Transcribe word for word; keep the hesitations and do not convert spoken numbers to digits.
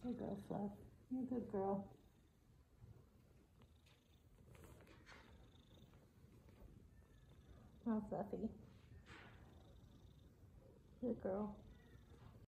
Good girl, Fluff. You're a good girl. Oh, Fluffy. Good girl.